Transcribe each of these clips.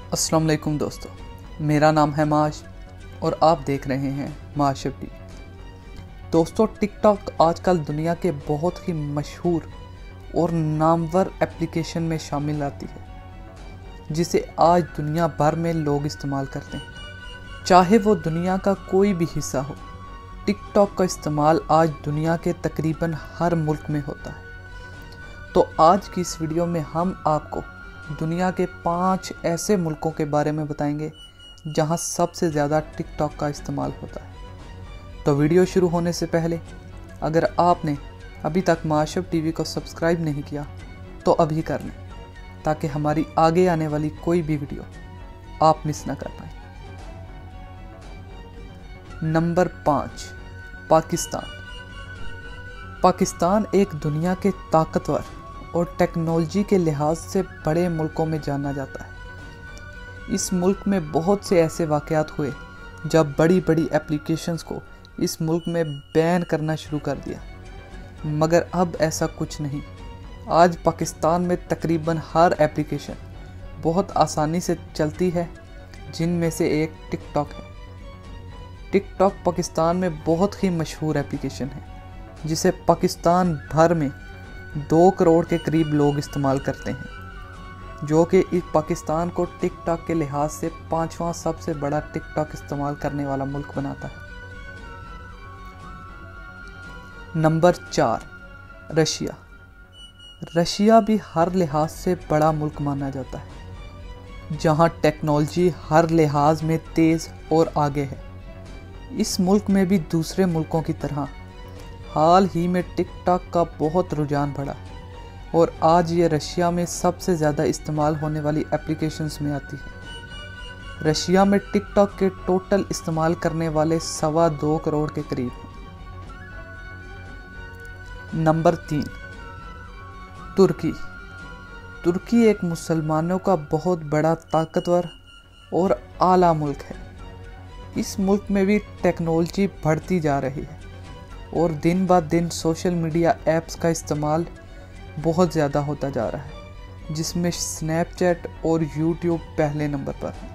السلام علیکم دوستو، میرا نام ہے معاش اور آپ دیکھ رہے ہیں معاش ٹی وی۔ دوستو، ٹک ٹاک آج کل دنیا کے بہت ہی مشہور اور نامور اپلیکیشن میں شامل آتی ہے، جسے آج دنیا بھر میں لوگ استعمال کرتے ہیں، چاہے وہ دنیا کا کوئی بھی حصہ ہو۔ ٹک ٹاک کا استعمال آج دنیا کے تقریباً ہر ملک میں ہوتا ہے۔ تو آج کی اس ویڈیو میں ہم آپ کو دنیا کے 5 ایسے ملکوں کے بارے میں بتائیں گے جہاں سب سے زیادہ ٹک ٹاک کا استعمال ہوتا ہے۔ تو ویڈیو شروع ہونے سے پہلے اگر آپ نے ابھی تک معاش ٹی وی کو سبسکرائب نہیں کیا تو ابھی کر لیں، تاکہ ہماری آگے آنے والی کوئی بھی ویڈیو آپ مس نہ کر پائیں۔ نمبر 5، پاکستان۔ پاکستان ایک دنیا کے طاقتور اور ٹیکنالوجی کے لحاظ سے بڑے ملکوں میں جانا جاتا ہے۔ اس ملک میں بہت سے ایسے واقعات ہوئے جب بڑی بڑی اپلیکیشنز کو اس ملک میں بین کرنا شروع کر دیا، مگر اب ایسا کچھ نہیں۔ آج پاکستان میں تقریباً ہر اپلیکیشن بہت آسانی سے چلتی ہے، جن میں سے ایک ٹک ٹاک ہے۔ ٹک ٹاک پاکستان میں بہت ہی مشہور اپلیکیشن ہے، جسے پاکستان بھر میں 2 کروڑ کے قریب لوگ استعمال کرتے ہیں، جو کہ پاکستان کو ٹک ٹاک کے لحاظ سے 5واں سب سے بڑا ٹک ٹاک استعمال کرنے والا ملک بناتا ہے۔ Number 4، Russia. رشیا بھی ہر لحاظ سے بڑا ملک مانا جاتا ہے، جہاں ٹیکنالوجی ہر لحاظ میں تیز اور آگے ہے۔ اس ملک میں بھی دوسرے ملکوں کی طرح حال ہی میں ٹک ٹاک کا بہت رجحان بڑھا اور آج یہ رشیا میں سب سے زیادہ استعمال ہونے والی اپلیکیشنز میں آتی ہے۔ رشیا میں ٹک ٹاک کے ٹوٹل استعمال کرنے والے 2.25 کروڑ کے قریب ہیں۔ نمبر 3، ترکی۔ ترکی ایک مسلمانوں کا بہت بڑا طاقتور اور اعلیٰ ملک ہے۔ اس ملک میں بھی ٹیکنالوجی بڑھتی جا رہی ہے اور دن بہ دن سوشل میڈیا ایپس کا استعمال بہت زیادہ ہوتا جا رہا ہے، جس میں سنیپ چیٹ اور یوٹیوب پہلے نمبر پر ہیں۔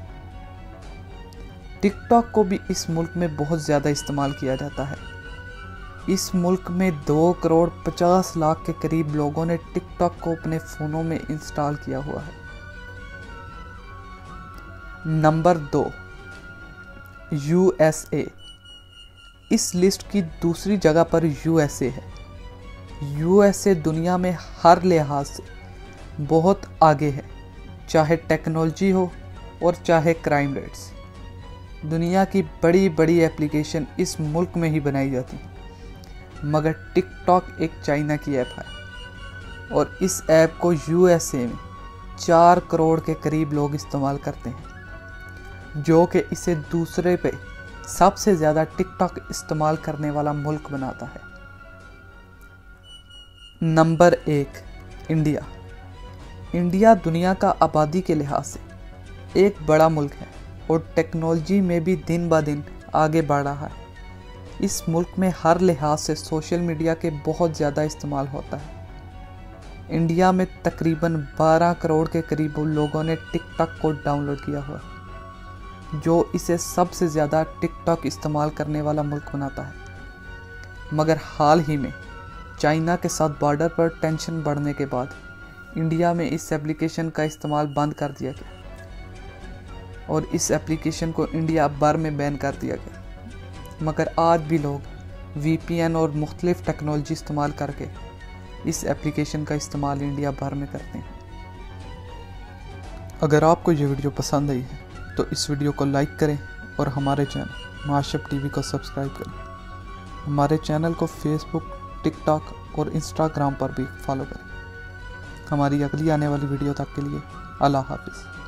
ٹک ٹاک کو بھی اس ملک میں بہت زیادہ استعمال کیا جاتا ہے۔ اس ملک میں 2.50 کروڑ کے قریب لوگوں نے ٹک ٹاک کو اپنے فونوں میں انسٹال کیا ہوا ہے۔ نمبر 2، یو ایس اے۔ اس لسٹ کی دوسری جگہ پر یو ایس اے ہے۔ یو ایس اے دنیا میں ہر لحاظ سے بہت آگے ہے، چاہے ٹیکنالوجی ہو اور چاہے کرائم ریٹس۔ دنیا کی بڑی بڑی اپلیکیشن اس ملک میں ہی بنائی جاتی ہیں، مگر ٹک ٹاک ایک چائنا کی ایپ ہے اور اس ایپ کو یو ایس اے میں 4 کروڑ کے قریب لوگ استعمال کرتے ہیں، جو کہ اسے دوسرے پہ سب سے زیادہ ٹک ٹاک استعمال کرنے والا ملک بناتا ہے۔ Number 1، India. انڈیا دنیا کا آبادی کے لحاظ سے ایک بڑا ملک ہے اور ٹیکنالوجی میں بھی دن بہ دن آگے بڑھ رہا ہے۔ اس ملک میں ہر لحاظ سے سوشل میڈیا کے بہت زیادہ استعمال ہوتا ہے۔ انڈیا میں تقریباً 12 کروڑ کے قریب لوگوں نے ٹک ٹاک کو ڈاؤن لوڈ کیا ہوا ہے، جو اسے سب سے زیادہ ٹک ٹاک استعمال کرنے والا ملک بناتا ہے۔ مگر حال ہی میں چائنا کے ساتھ بارڈر پر ٹینشن بڑھنے کے بعد انڈیا میں اس ایپلیکیشن کا استعمال بند کر دیا گیا اور اس ایپلیکیشن کو انڈیا بھر میں بین کر دیا گیا، مگر آج بھی لوگ وی پی این اور مختلف ٹیکنالوجی استعمال کر کے اس ایپلیکیشن کا استعمال انڈیا بھر میں کرتے ہیں۔ اگر آپ کو یہ ویڈیو پسند آئی ہے تو اس ویڈیو کو لائک کریں اور ہمارے چینل معاش ٹی وی کو سبسکرائب کریں۔ ہمارے چینل کو فیس بک، ٹک ٹاک اور انسٹاگرام پر بھی فالو کریں۔ ہماری اگلی آنے والی ویڈیو تک کے لیے اللہ حافظ۔